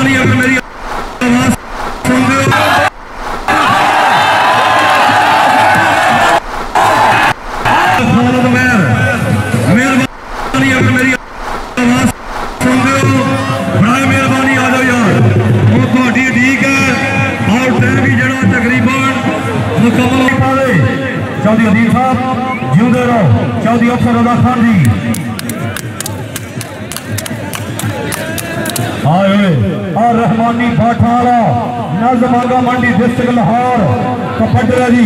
मेरी आवाज सुन रहे हो? मेहरबानी अगर मेरी आवाज सुन रहे हो, बड़ा मेहरबानी आ जाओ यार। वो थोड़ी ठीक है और टाइम भी जड़ा तकरीबन मुकम्मल नहीं पा रहे। चौधरी अदील साहब जिंदे रहो। चौधरी अफसर रजा खान जी आए और रहमानी बाठाला नजमागा मंडी डिस्ट्रिक्ट लाहौर कपटरा जी।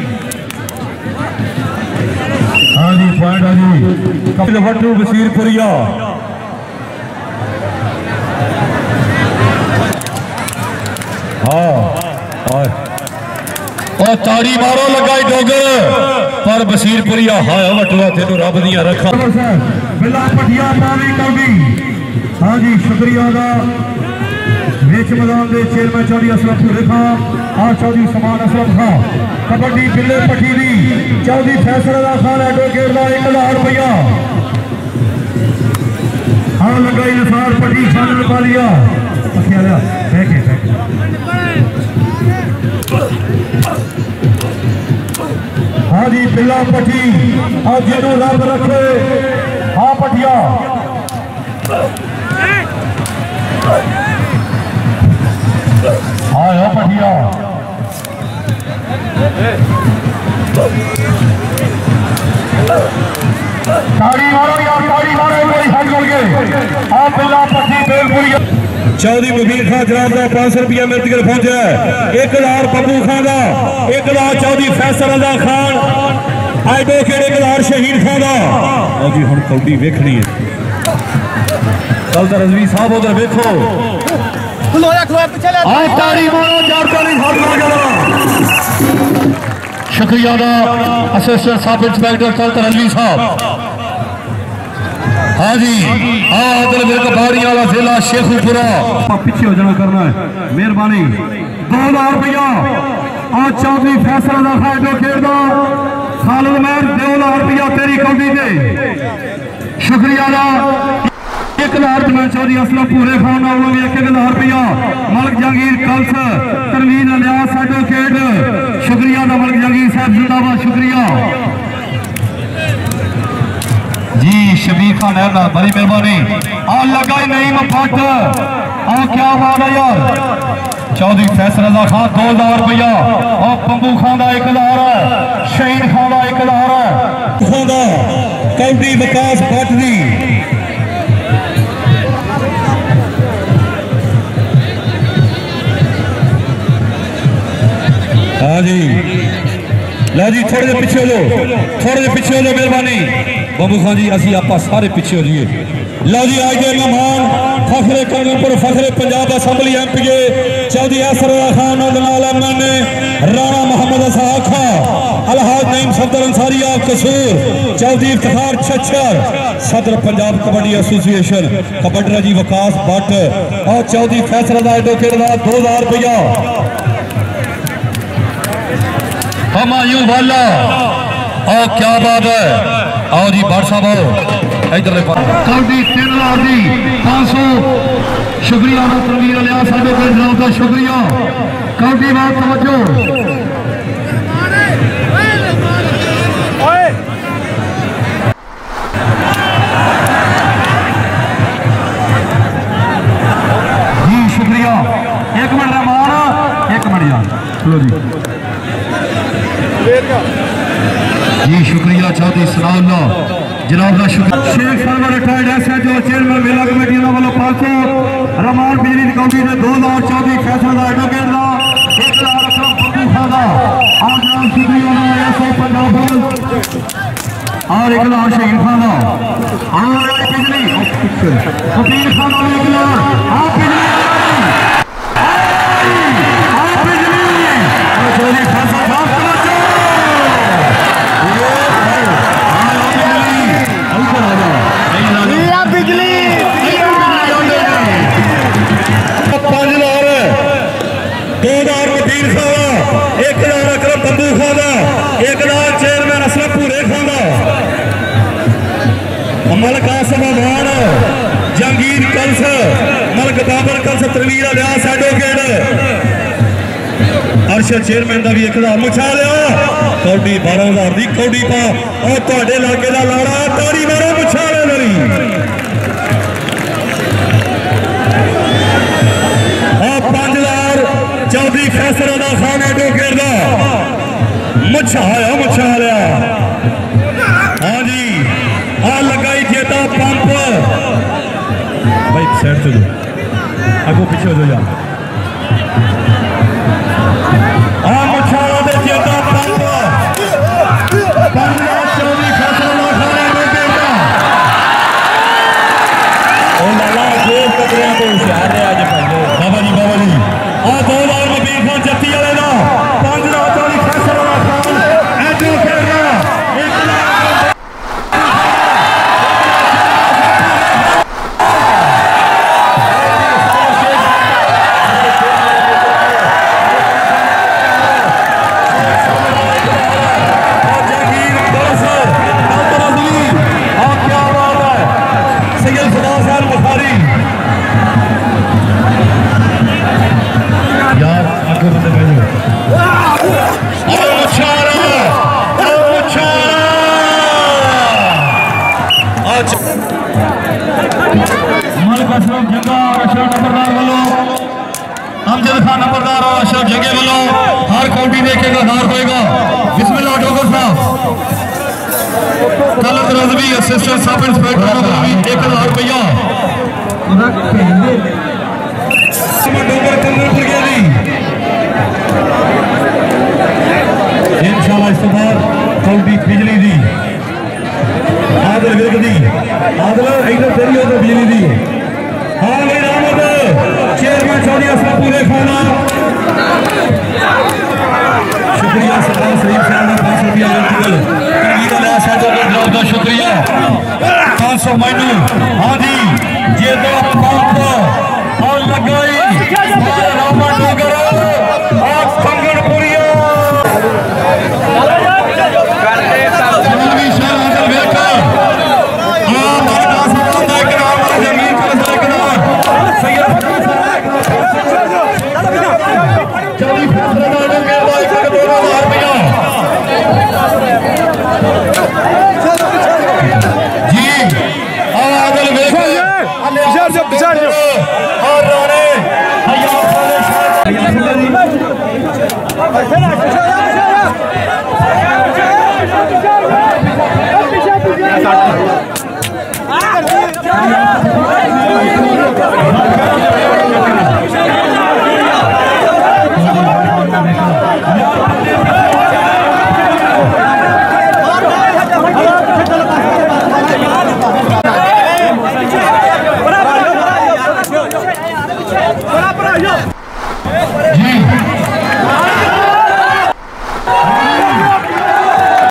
हाँ जी पॉइंट है जी कपिल भट्टू बशीरपुरिया। हाँ और ताड़ी मारो लगाई डोगर पर बशीरपुरिया। हाय वटुआ तेनू रब दिया रखा बिला पटिया पावी कौडी। हाँ जी शुक्रिया दा विच मैदान के चेयरमैन चौधरी असलम पूरे खान और चौधरी समान असलम खान। कबड्डी बिल्ले पट्टी दी चौधरी फैसला खान एडवोकेट का 1000 रुपया। हाँ लगाई नसार पट्टी खान पा लिया। हाँ जी बिल्ला पट्टी और जिन्हों रब रखे। हाँ पटिया हाँ पटिया ताड़ी मारो यार ताड़ी मारो हाथ बोल के। हाँ बिल्ला पट्टी बेलपुरिया। चौधरी मुबीन खान जनाब का 500 रुपया मेरे तक पहुंचा है। 1000 बब्बू खान का 1000 चौधरी फैसल रजा खान एडवोकेट 1000 शहीद खान का। जी हम कौडी वेखनी है कल तो रजवी साहब उधर वेखो। शुक्रिया assistant sub inspector Talat Razvi साहब। हाँ जी हाँ बाड़ी वाला जिला शेखुपुरा पीछे हो जाना करना है मेहरबानी। 2000 रुपया और चौधरी फैसल एडवोकेट खालिद महर 2 रुपया तेरी कौडी दे। शुक्रिया 1000 रुपया चौधरी असलम पूरे खान 1000 रुपया मलक जहांगीर कल्स तरवीन अलियास एडवोकेट। शुक्रिया मलक जहांगीर साहब जिंदाबाद। शुक्रिया जी शबीर खान है बड़ी मेहरबानी और लगाई नहीं मफाट और क्या बात है यार। चौधरी फैसल रजा खान 2000 रुपया और बंबू खान का 1000 है। शहीद खान का 1000 है। कौडी विकास भट्ट दी हाँ जी ला जी थोड़े जे पिछे हो जाओ थोड़े जे पिछे हो जाओ मेहरबानी। बंबू खान जी असी आप सारे पिछे हो जाइए। लो जी आज के मेहमान फखरे कानूनपुर फखरे Punjab assembly MP Chaudhry Asar Khan Rana Mohammad Ishaq Khan Alhaj Naeem Safdar Ansari of Kasur Chaudhry Iftikhar Chhachhar सदर पंजाब कबड्डी एसोसिएशन कबड्डा जी विकास भट्ट और चौधरी फैसल एडवोकेट 2000 रुपया। हमायूं वाला और क्या बात है। आओ जी भट्ट साहब इधर कौडी 3000 दी 500। शुक्रिया तनवीर अलियास एडवोकेट का शुक्रिया। कौडी बात समझो जी शुक्रिया। 1 मिनट रहमान 1 मिनट यार चलो जी शुक्रिया चौधरी सनाउल्ला जनाब का शुक्रिया। शेख साहब रिटायर्ड SHO चेयरमैन मेला कमेटी वालों 500 रमान बिजली कौडी ने 2000 चौधरी फैसल एडवोकेट का 1000 असलम बब्बू खान का और जनाब शुक्रिया SO पंजाब और 1000 शहीद खान का और बिजली कबीर खान और 1000 चौधरी फैसल बिजली 2000 वकील खाना 1000 अकरम बब्बू खाना 1000 चेयरमैन असलम पूरे खाना मलक आसम अमान जहांगीर कल्स मलक तनवीर लिया सैडोगेट अर्शद चेयरमैन का भी 1000 मुछा लिया कौडी 12000 की कौडी पा और तुहाडे लागे का लाड़ा ताड़ी मारो मुछा ले मेरी 5000 चौधरी फैसल अदा खान एडवोकेट का मुछा लिया हाँ जी आ लगाई जेता पंप भाई साइड चलो अगो पीछे हो जा आ मुछाला दे जेता पंप 5000 चौधरी फैसल अदा खान एडवोकेट का ओ लाला जो कदरियां तो होशियार है आज बाबा जी आ 2000 मबीर खान जत्ती वाले का 5000 चौधरी फैसल अदा खान एडवोकेट का अमजद खान नंबरदार और अशरफ जगे वालों हर कौंटी देखेगा हार होएगा बिस्मिल्लाह डॉक्टर साहब Talat Rizvi assistant sub inspector 1000 रुपया इंशाल्लाह इस बार कौंटी बिजली दी आदल विरक दी आदल इधर तेरी उधर बिजली दी हाँ भाई रामद चेयरमैन चौधरी असलम पूरे खाना शुक्रिया सरदार सलीम साहब ने 500 रुपया का शुक्रिया 500 मैनू हाँ जी ये तो पंप